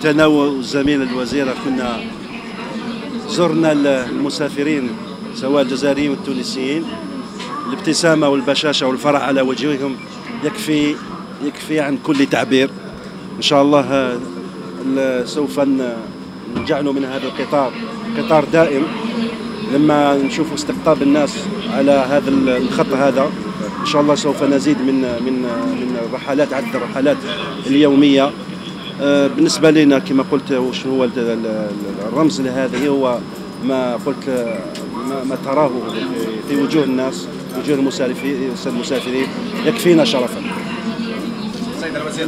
كنت أنا والزميل الوزير كنا زرنا المسافرين سواء الجزائريين والتونسيين. الابتسامة والبشاشة والفرح على وجوههم يكفي عن كل تعبير. إن شاء الله سوف نجعل من هذا القطار قطار دائم. لما نشوف استقطاب الناس على هذا الخط هذا إن شاء الله سوف نزيد من الرحلات، عدد الرحلات اليومية. بالنسبة لنا كما قلت وش هو الرمز لهذا هو ما قلت ما تراه في وجوه الناس، وجوه المسافرين يكفينا شرفا. سيد الوزير،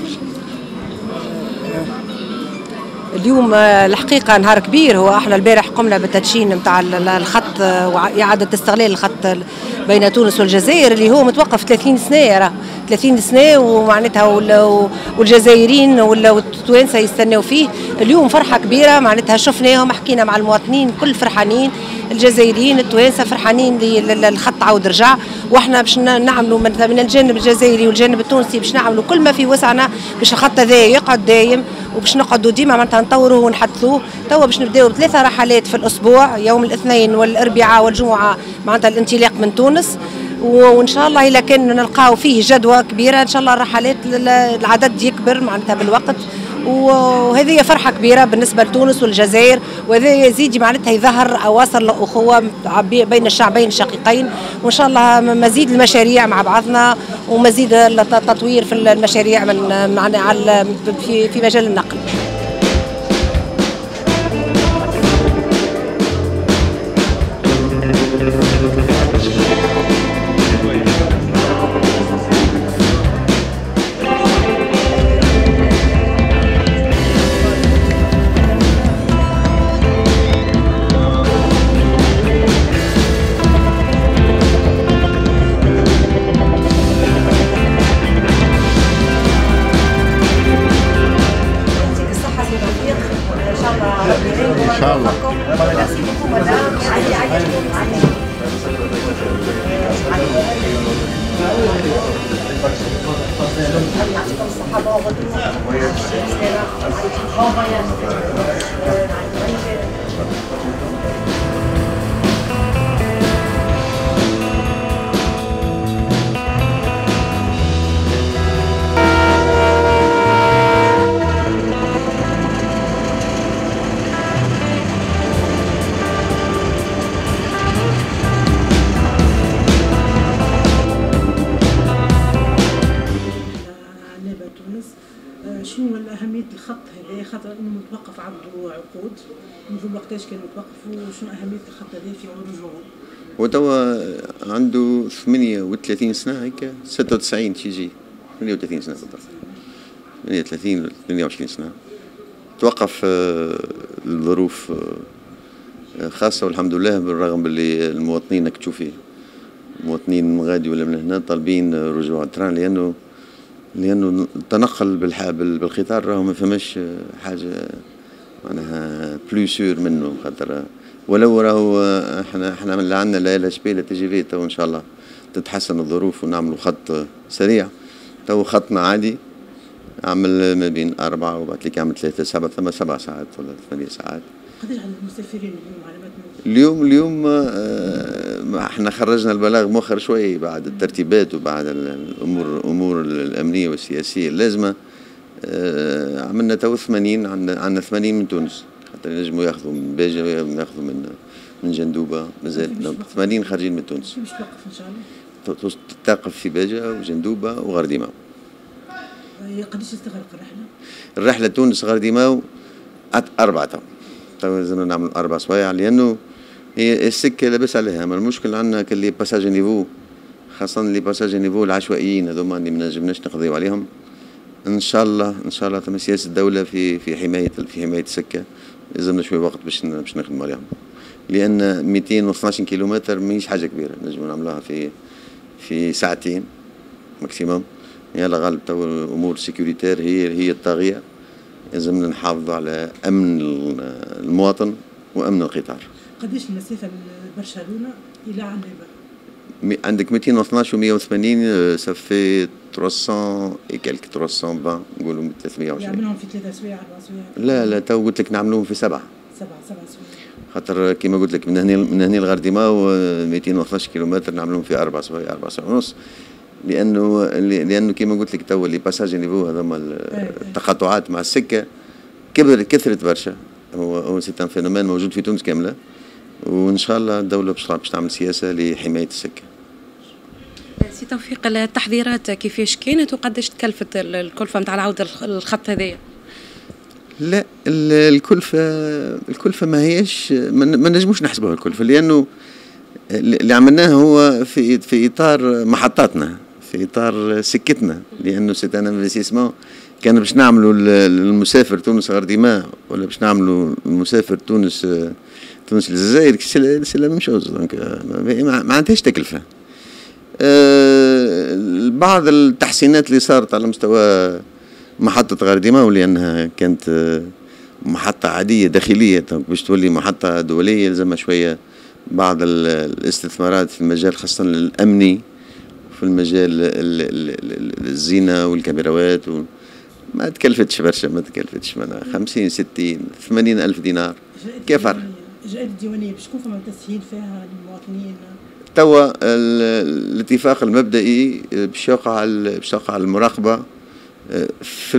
اليوم الحقيقة نهار كبير. هو احنا البارح قمنا بالتدشين نتاع الخط وإعادة استغلال الخط بين تونس والجزائر اللي هو متوقف 30 سنة 30 سنة، ومعناتها والجزائريين والتوانسة يستناو فيه. اليوم فرحة كبيرة معناتها شفناهم، حكينا مع المواطنين كل فرحانين، الجزائريين التوانسة فرحانين للخط عاود رجع. واحنا باش نعملوا من الجانب الجزائري والجانب التونسي باش نعملوا كل ما في وسعنا باش الخط هذا يقعد دايم، وباش نقعدوا ديما معناتها نطوروه ونحدثوه. توا باش نبداو ب3 رحلات في الاسبوع، يوم الاثنين والاربعاء والجمعه معناتها الانطلاق من تونس. وان شاء الله اذا كان نلقاو فيه جدوى كبيره ان شاء الله الرحلات العدد يكبر معناتها بالوقت. وهذه فرحه كبيره بالنسبه لتونس والجزائر، وهذا يزيد معناتها يظهر اواصر الاخوه بين الشعبين الشقيقين. وان شاء الله مزيد المشاريع مع بعضنا ومزيد التطوير في المشاريع في مجال النقل. إن شاء الله. شنو أهمية الخط هذا؟ خاطر إنه متوقف عنده عقود، منذ وقتاش كان متوقف وشنو أهمية الخط هذا في رجوعه؟ وتوا عنده 38 سنة هيك، 96 تيجي 38 سنة بالضبط، 38 28 سنة. توقف الظروف خاصة والحمد لله، بالرغم باللي المواطنين نكتشوا فيه، المواطنين من غادي ولا من هنا طالبين رجوع التران، لأنه التنقل بالقطار راهو ما فماش حاجة معناها بلو سور منه. خاطر ولو راهو احنا لا عندنا لا ال اتش بي لا تي جي في، تو ان شاء الله تتحسن الظروف ونعملوا خط سريع. تو خطنا عادي عمل ما بين 4 وبعد لك يعمل 3 7 ساعات ولا 8 ساعات. قداش عدد المسافرين اليوم على اليوم احنا خرجنا البلاغ مؤخر شوي بعد الترتيبات وبعد الامور الامنيه والسياسيه اللازمه. عملنا تو 80، عندنا 80 من تونس حتى ينجموا ياخذوا من باجه ياخذوا من جندوبه، مازال 80 خارجين من تونس. باش توقف ان شاء الله؟ تتوقف في باجه وجندوبه وغرديماو. قداش تستغرق الرحله تونس غرديماو 4 تو لازمنا نعمل 4 سوايع، لأنه هي السكة لاباس عليها. ما المشكل عندنا كلي باساج نيفو، خاصة اللي باساج نيفو العشوائيين هذوما اللي ما نجمناش نقضيو عليهم. إن شاء الله تم سياسة الدولة في حماية السكة. لازمنا شوية وقت باش نخدموا عليهم، لأن 212 كيلومتر ماهيش حاجة كبيرة، نجموا نعملوها في ساعتين ماكسيموم. يلا غالب تو الأمور سيكوريتير هي الطاغية. لازمنا نحافظوا على أمن المواطن وأمن القطار. قداش المسافة من برشلونة إلى عنابة؟ عندك 212 و 180 صافي 300 اي كالك 320 نقولوا 320 يعني منهم في 3 سوايع 4 سوايع. لا تو قلت لك نعملوهم في 7 سوايع. خاطر كيما قلت لك من هنا لغرديماو 212 كيلومتر نعملوهم في 4 سوايع 4 سوايع ونص. لانه كيما قلت لك تو لي باساج نيفو هذوما التقاطعات مع السكه كثرت برشا. هو سي ان فينومين موجود في تونس كامله، وان شاء الله الدوله باش تعمل سياسه لحمايه السكه. سي توفيق، التحذيرات كيفاش كانت وقداش تكلفت الكلفه نتاع العوده الخط هذايا؟ لا الكلفه ما هيش، ما نجموش نحسبوها الكلفه، لانه اللي عملناه هو في اطار محطاتنا، في اطار سكتنا، لانه سي ان انفستيسمون. كان باش نعملوا المسافر تونس غرديماء ولا باش نعملوا المسافر تونس للجزائر سي لا ميم شوز، دونك ما عندهاش تكلفه. بعض التحسينات اللي صارت على مستوى محطة غرديماء، ولأنها كانت محطة عادية داخلية باش تولي محطة دولية، يلزمها شوية بعض الاستثمارات في المجال خاصة الأمني، في المجال الزينة والكاميراوات، ما تكلفتش برشا، ما تكلفتش معناها 50 60 80 ألف دينار كيف فرق. الإجراءات الديوانية باش تكون فما تسهيل فيها للمواطنين؟ توا الاتفاق المبدئي باش يوقع المراقبة في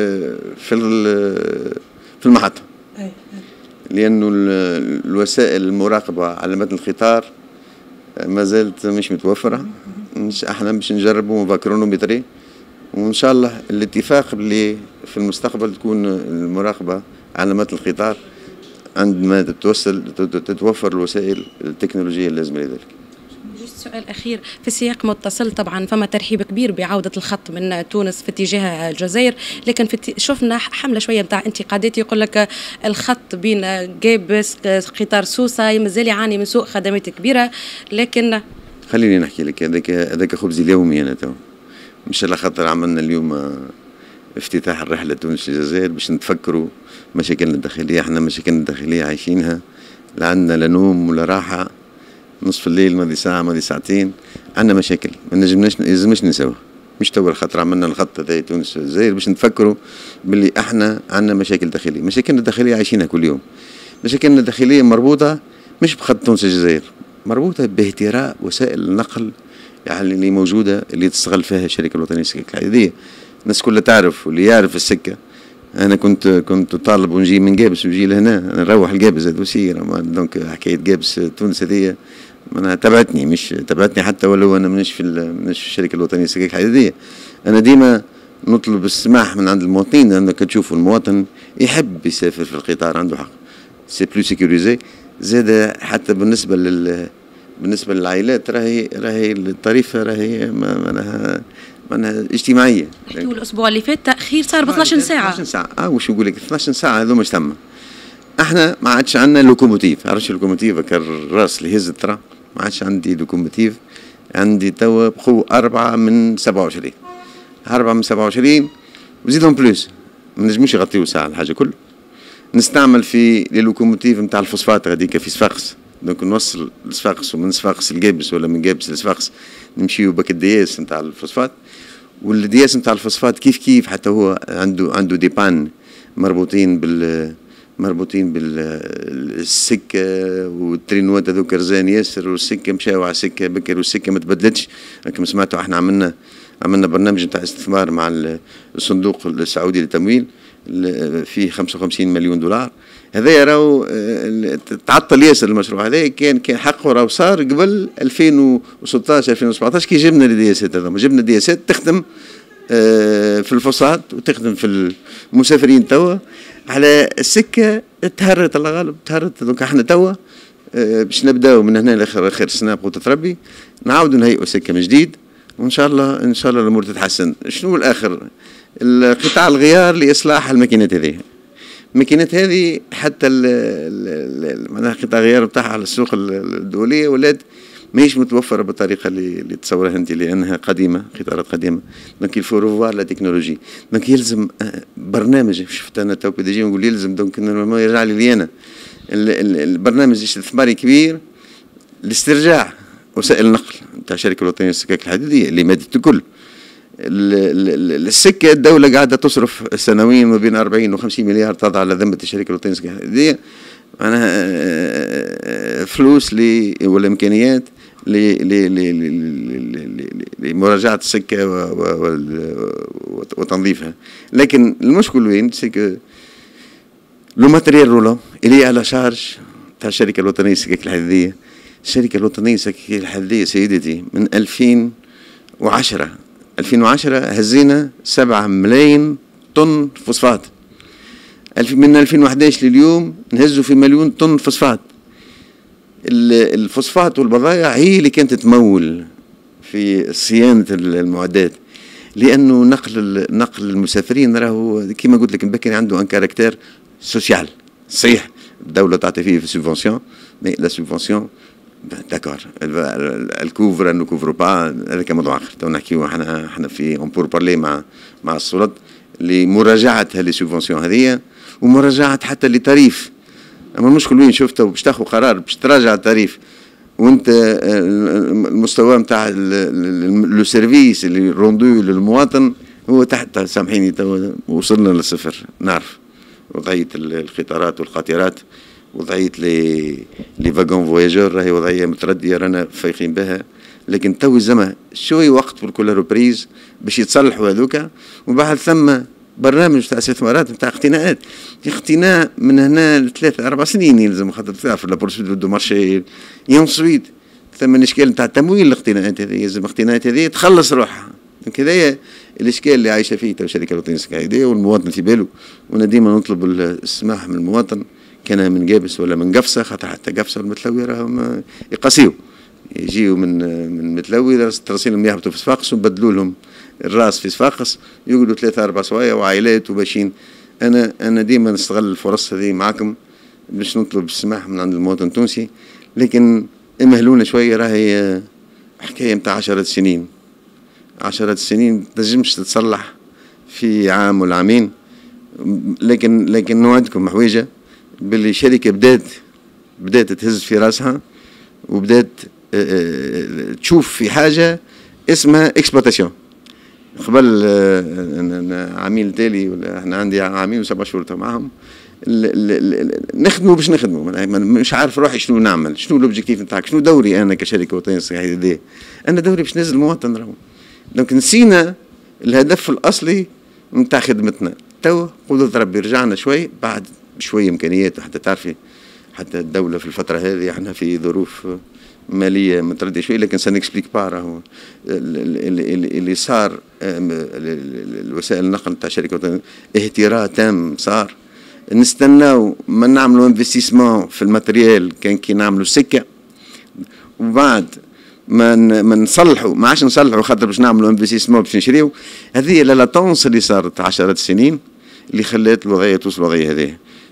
المحطة، لأنه الوسائل المراقبة على متن القطار ما زالت مش متوفرة. احنا باش نجربوا مبكرونومتري، وإن شاء الله الاتفاق اللي في المستقبل تكون المراقبة على متن القطار عندما تتوفر الوسائل التكنولوجية اللازمة لذلك. سؤال أخير في سياق متصل، طبعا فما ترحيب كبير بعودة الخط من تونس في اتجاه الجزائر، لكن شفنا حملة شوية نتاع انتقادات، يقول لك الخط بين جابس قطار سوسة مازال يعاني من سوء خدمات كبيرة. لكن خليني نحكي لك، هذاك خبزي اليومي. أنا تو مش على خاطر عملنا اليوم افتتاح الرحلة تونس للجزائر باش نتفكروا مشاكلنا الداخلية. احنا مشاكلنا الداخلية عايشينها، لا عندنا لا نوم ولا راحة. نصف الليل ماضي ساعة ماضي ساعتين عندنا مشاكل ما نجمناش نسوها. مش تو خاطر عملنا الخط هذا تونس الجزائر باش نتفكروا باللي احنا عندنا مشاكل داخلية. مشاكلنا الداخلية عايشينها كل يوم. مشاكلنا الداخلية مربوطة مش بخط تونس الجزائر، مربوطة باهتراء وسائل النقل يعني اللي موجودة، اللي تستغل فيها الشركة الوطنية للسكك الحديدية. الناس كلها تعرف، واللي يعرف السكة. أنا كنت طالب ونجي من جابس ونجي لهنا، أنا نروح الجابس هذا وسير. دونك حكاية جابس تونس هذه أنا مش تبعتني حتى ولو أنا منش في الشركة الوطنية للسكك الحديدية. أنا ديما نطلب السماح من عند المواطنين، أنك تشوفوا المواطن يحب يسافر في القطار عنده حق، سي بلو سيكوريزي. زاد حتى بالنسبة للعائلات راهي الطريفة راهي معناها اجتماعية. نحكيو الأسبوع اللي فات تأخير صار ب 12 ساعة. 12 ساعة واش نقول لك 12 ساعة هذو مش تم. احنا ما عادش عندنا لوكوموتيف، عرفش اللوكوموتيف الراس اللي يهز الترا، ما عادش عندي لوكوموتيف. عندي توا بقوا 4 من 27 وزيدهم بلوس، ما نجموش يغطيو ساعة الحاجة كل. نستعمل في لي لوكوموتيف نتاع الفوسفات هذيك في صفاقس، دونك نوصل لصفاقس ومن صفاقس لجابس ولا من جابس لصفاقس نمشيو بك الدياس نتاع الفوسفات. والدياس نتاع الفوسفات كيف حتى هو عنده دي بان مربوطين بالسكه، والترينوات هذوك رزان ياسر، والسكه مشاو على السكه بكر والسكه ما تبدلتش. كما سمعتوا احنا عملنا برنامج نتاع استثمار مع الصندوق السعودي للتمويل فيه 55 مليون دولار. هذا راهو تعطل ياسر المشروع هذا، كان حقه راهو صار قبل 2016 2017 كي جبنا الدياسات هذوما. جبنا الدياسات تخدم في الفوسفات وتخدم في المسافرين توا على السكه. تهرت الله غالب تهرت. دونك احنا توا باش نبداو من هنا لاخر السنه بقوة ربي نعاودوا نهيئوا سكه من جديد، وان شاء الله الامور تتحسن. شنو الاخر القطاع الغيار لاصلاح الماكينات هذه. الماكينات هذه حتى معناها قطاع غيار بتاعها على السوق الدوليه ولات ماهيش متوفره بالطريقه اللي تصورها انت، لانها قديمه، قطارات قديمه. دونك يلفو روفوار لا تكنولوجي. دونك يلزم برنامج. شفت انا تو بي نقول يلزم دونك يرجع لي انا البرنامج الاستثماري كبير، الاسترجاع وسائل النقل نتاع الشركه الوطنيه للسكك الحديديه اللي مادت الكل. السكه الدوله قاعده تصرف سنويا ما بين 40 و 50 مليار تضع على ذمه الشركه الوطنيه للسكك الحديديه، معناها فلوس ولا امكانيات لمراجعه السكه وتنظيفها. لكن المشكل وين؟ سكو لو ماتريال رولون اللي على شارج تاع الشركه الوطنيه للسكك الحديديه. الشركه الوطنيه للسكك الحديديه سيدتي من 2010 هزينا 7 ملايين طن فوسفات. من 2011 لليوم نهزوا في 1,000,000 طن فوسفات. الفوسفات والبضائع هي اللي كانت تمول في صيانة المعدات، لأنه نقل المسافرين راهو كما قلت لك بكري عنده ان كاركتير سوسيال. صحيح الدولة تعطي فيه في سوبفونسيون، مي لا سوبفونسيون داكور الكوفر انو كوفر با، هذاك موضوع اخر. تو نحكيو احنا في اون بور بارلي مع السلطات لمراجعة هذه السوبفونسيون هذه ومراجعة حتى لتاريف. اما المشكل وين شفته باش تاخذ قرار باش تراجع التاريف وانت المستوى نتاع لو سيرفيس اللي روندو للمواطن هو تحت، سامحيني تو وصلنا للصفر. نعرف وضعية القطارات والقاطرات، وضعية لي فاغون فواياجور راهي وضعية متردية رانا فايقين بها، لكن تو زعما شوي وقت بالكل روبريز باش يتصلحوا هذوكا. وبعد ثم برنامج تاع استثمارات نتاع اقتناءات، اقتناء من هنا ل3 4 سنين يلزم، خاطر تعرف لا بورسيدور دو مارشي ينصويد ثم الاشكال نتاع تمويل الاقتناءات هذه، يلزم الاقتناءات هذه تخلص روحها. دونك هذايا الاشكال اللي عايشه فيه تو الشركه الوطنيه للسكك الحديديه والمواطن في باله. وانا ديما نطلب السماح من المواطن كان من قابس ولا من قفصه، خاطر حتى قفصه والمتلوي راهم يقاسيو، يجيو من متلوي ترسيلهم يهبطوا في صفاقس ونبدلوا لهم الراس في صفاقس، يقعدوا 3 4 سوايع وعائلات وباشين. انا ديما نستغل الفرص هذه معكم باش نطلب السماح من عند المواطن التونسي، لكن امهلونا شويه. راهي حكايه نتاع 10 سنين، 10 سنين تنجمش تتصلح في عام ولا عامين. لكن نوعدكم حويجه باللي شركه بدات تهز في راسها وبدات تشوف في حاجه اسمها اكسبلوتاسيون. قبل عامين تالي ولا احنا عندي عامين و7 شهور معاهم نخدموا باش نخدموا، مش عارف روحي شنو نعمل، شنو الاوبجيكتيف نتاعك، شنو دوري انا كشركه وطنيه للسكك الحديديه. انا دوري باش ننزل المواطن راهو. دونك نسينا الهدف الاصلي نتاع خدمتنا. تو قدرة ربي رجعنا شوي بعد شويه امكانيات، حتى تعرفي حتى الدوله في الفتره هذه احنا في ظروف ماليه مترديه شوي، لكن سنكسبليك با راهو اللي صار. الوسائل النقل تاع الشركه اهتراء تام صار. نستناو ما نعملوا انفستيسمون في الماتريال كان كي نعملوا سكه، وبعد ما نصلحوا ما عادش نصلحوا خاطر باش نعملوا انفستيسمون باش نشريو. هذه لا لاتونس اللي صارت 10 سنين اللي خلات الوضعيه توصل الوضعيه هذه.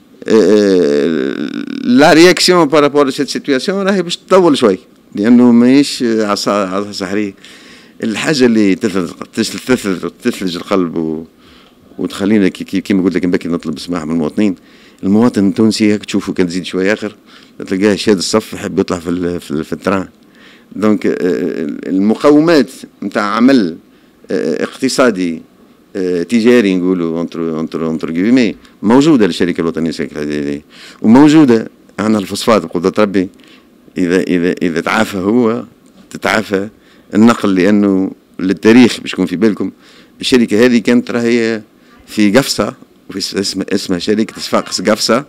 لا رياكسيون بارابور لسيت سيتوياسيون راهي باش تطول شوي، لانه ماهيش عصا سحريه. الحاجه اللي تثلج القلب وتخلينا كيما قلت لك بكري نطلب السماح من المواطنين. المواطن التونسي هيك تشوفه كان تزيد شويه اخر تلقاه شاد الصف يحب يطلع في التران. دونك المقومات نتاع عمل اقتصادي تجاري نقولوا اونتر كيفيمي موجوده للشركه الوطنيه للسكك الحديديه، وموجوده عندنا الفوسفات بقدره ربي. اذا تعافى هو تتعافى النقل، لانه للتاريخ باش يكون في بالكم الشركه هذه كانت راهي في قفصه، وفي اسمها شركه صفاقس قفصه.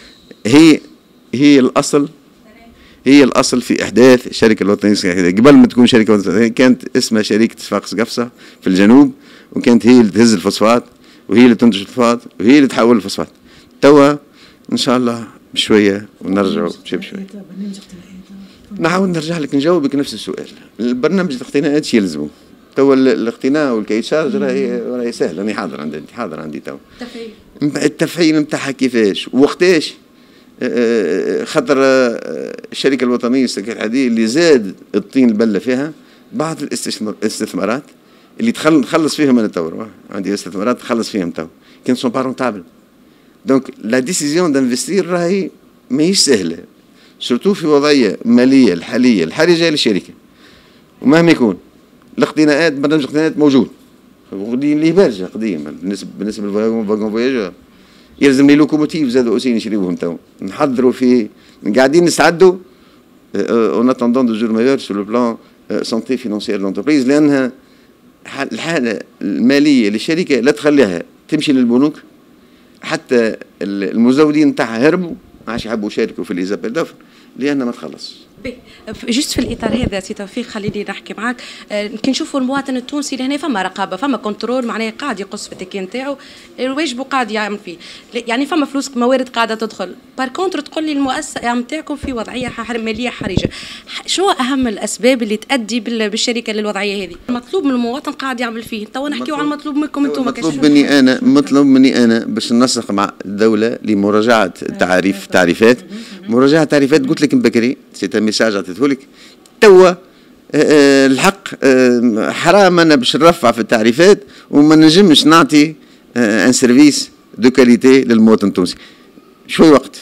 هي الاصل في احداث الشركه الوطنيه للسكك الحديديه. قبل ما تكون شركه وطنيه كانت اسمها شركه صفاقس قفصه في الجنوب، وكانت هي اللي تهز الفوسفات وهي اللي تنتج الفوسفات وهي اللي تحول الفوسفات. توا ان شاء الله بشويه ونرجعوا بشويه. نحاول نرجع لك نجاوبك نفس السؤال. البرنامج الاقتناءات يلزموا توا الاقتناء والكي شارج راهي سهل. راني حاضر عندي توا التفعيل نتاعها كيفاش ووقتاش. خاطر الشركه الوطنيه للسكك الحديديه اللي زاد الطين البله فيها بعض الاستثمارات اللي تخلص فيهم. انا تو عندي استثمارات تخلص فيهم تو كان سون با رونتابل. دونك لا ديسيزيون دانفستير راهي ماهيش سهله، سورتو في وضعيه ماليه الحاليه الحرجه للشركه. ومهما يكون الاقتناءات برنامج الاقتناءات موجود قديم ليه برشا قديم بالنسبه للفاغون فواياجور يلزم لي لوكوموتيف زادوا اوسي نشريوهم تو نحضروا في قاعدين نستعدوا اون اتوندون دو جور ميور سور لو بلان سونتي فينونسيير لونتربريز لانها الحاله الماليه للشركه لا تخليها تمشي للبنوك حتى المزودين نتاعها هربوا ما عادش يحبوا يشاركوا في ليزابيل دوفر لانها ما تخلص. جست في الاطار هذا سي توفيق خليني نحكي معاك كي نشوفوا المواطن التونسي لهنا فما رقابه فما كنترول معناها قاعد يقص في التكين نتاعو واجبه قاعد يعمل فيه يعني فما فلوس موارد قاعده تدخل بار كونتر تقول لي المؤسسه نتاعكم في وضعيه ماليه حرجه شو اهم الاسباب اللي تؤدي بالشركه للوضعيه هذه المطلوب من المواطن قاعد يعمل فيه تو نحكيو على المطلوب منكم انتم مطلوب مني انا باش ننسق مع الدوله لمراجعه تعريفات مراجعه تعريفات قلت لك بكري سي ميساج عطيته لك توا الحق حرام انا باش نرفع في التعريفات وما نجمش نعطي ان سيرفيس دو كاليتي للمواطن التونسي شوي وقت